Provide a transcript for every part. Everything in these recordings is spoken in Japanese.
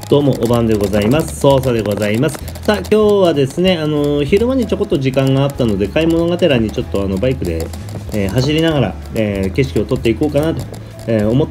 どうも、おばんでございます。操作でございます。さあ、今日はですね、昼間にちょこっと時間があったので、買い物がてらにちょっとバイクで、走りながら、景色を撮っていこうかなと、思って、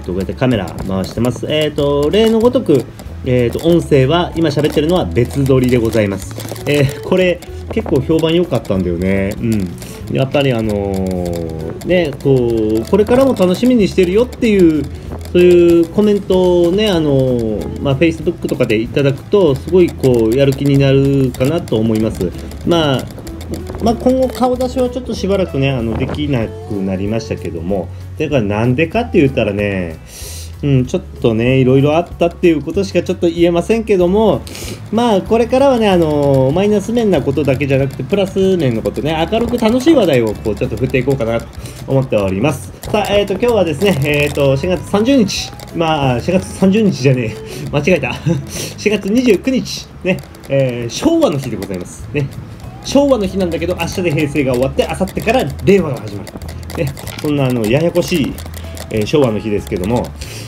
こうやってカメラ回してます。例のごとく、音声は、今喋ってるのは別撮りでございます。これ、結構評判良かったんだよね。やっぱりね、これからも楽しみにしてるよっていう、そういうコメントをね、Facebook とかでいただくと、すごいやる気になるかなと思います。今後顔出しはちょっとしばらくね、できなくなりましたけども、だからなんでかって言ったらね、ちょっとね、いろいろあったっていうことしかちょっと言えませんけども、これからはね、マイナス面なことだけじゃなくて、プラス面のことね、明るく楽しい話題をちょっと振っていこうかなと思っております。さあ、今日はですね、4月30日、4月30日じゃねえ、間違えた。4月29日、ね、昭和の日でございます。ね。昭和の日なんだけど、明日で平成が終わって、明後日から令和が始まる。ね、そんなややこしい、昭和の日ですけども、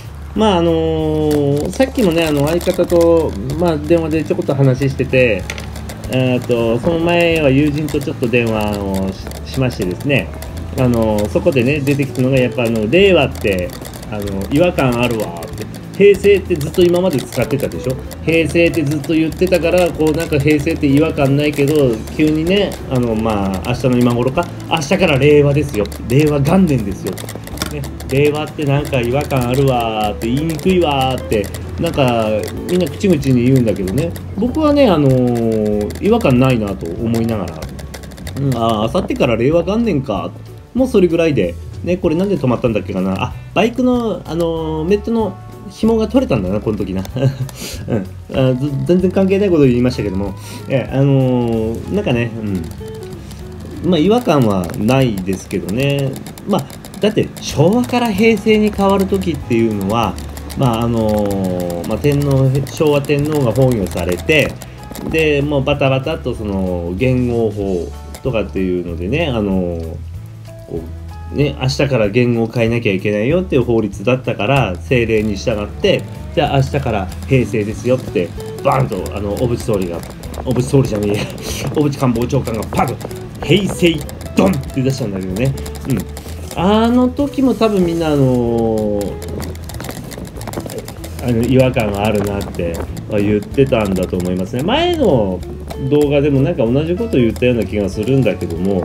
さっきもね、相方と、電話でちょこっと話してて、その前は友人とちょっと電話を しましてですね、そこでね、出てきたのが、やっぱ令和って、違和感あるわって。平成ってずっと今まで使ってたでしょ。平成ってずっと言ってたから、なんか平成って違和感ないけど、急にね、明日の今頃か、明日から令和ですよ。令和元年ですよ。ね、令和ってなんか違和感あるわーって言いにくいわーってなんかみんな口々に言うんだけどね、僕はね違和感ないなと思いながら、あさってから令和元年か、もうそれぐらいでね。これなんで止まったんだっけかな。バイクのメットの紐が取れたんだな、この時な、全然関係ないことを言いましたけども、なんかね、違和感はないですけどね。だって昭和から平成に変わる時っていうのは、昭和天皇が崩御されて、でもうバタバタとその元号法とかっていうのでね、明日から元号を変えなきゃいけないよっていう法律だったから、政令に従って、じゃあ明日から平成ですよってバーンと小渕総理じゃねえや小渕官房長官がパンと平成ドンって出したんだけどね。あの時も多分みんな違和感があるなって言ってたんだと思いますね。前の動画でもなんか同じこと言ったような気がするんだけども、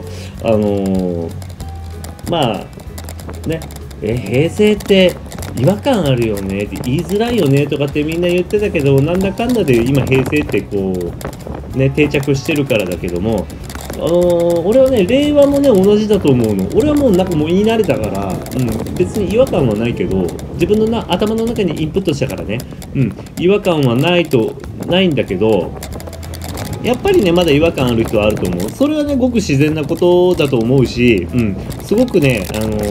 平成って違和感あるよねって言いづらいよねとかってみんな言ってたけど、なんだかんだで今平成って定着してるからだけども、俺はね、令和もね、同じだと思うの。俺はもうなんかもう言い慣れたから、別に違和感はないけど、自分の頭の中にインプットしたからね、違和感はないんだけど、やっぱりね、まだ違和感ある人はあると思う。それはね、ごく自然なことだと思うし、すごくね、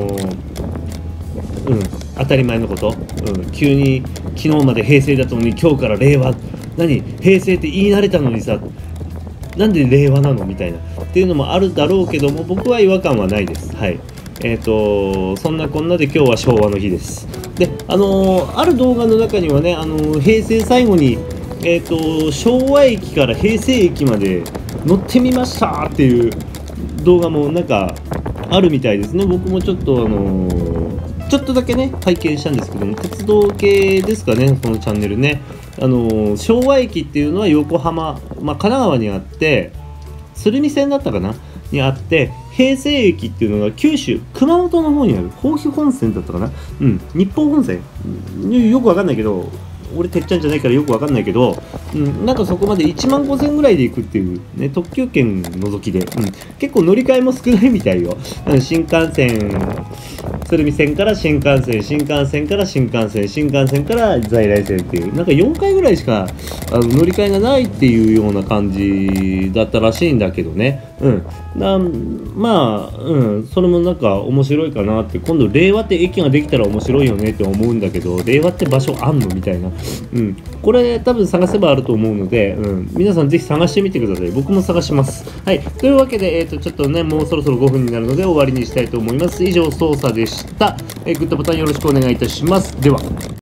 当たり前のこと。急に昨日まで平成だったのに今日から令和。平成って言い慣れたのにさ、なんで令和なのみたいなっていうのもあるだろうけども、僕は違和感はないです。はい。そんなこんなで今日は昭和の日です。で、ある動画の中にはね、平成最後に、昭和駅から平成駅まで乗ってみましたっていう動画もなんかあるみたいですね。僕もちょっとちょっとだけね拝見したんですけども、鉄道系ですかね、このチャンネルね。昭和駅っていうのは横浜、神奈川にあって、鶴見線だったかなにあって、平成駅っていうのが九州熊本の方にある豊肥本線だったかな、日豊本線、よくわかんないけど、俺てっちゃんじゃないからよくわかんないけど、なんかそこまで1万5000ぐらいで行くっていうね、特急券除きで、結構乗り換えも少ないみたいよ。新幹線、鶴見線から新幹線、新幹線から新幹線、新幹線から在来線っていう、なんか4回ぐらいしか乗り換えがないっていうような感じだったらしいんだけどね。それもなんか面白いかなって。今度令和って駅ができたら面白いよねって思うんだけど、令和って場所あんのみたいな。これ多分探せばあると思うので、皆さんぜひ探してみてください。僕も探します。はい。というわけで、ちょっとね、もうそろそろ5分になるので終わりにしたいと思います。以上、操作でした。グッドボタンよろしくお願いいたします。では。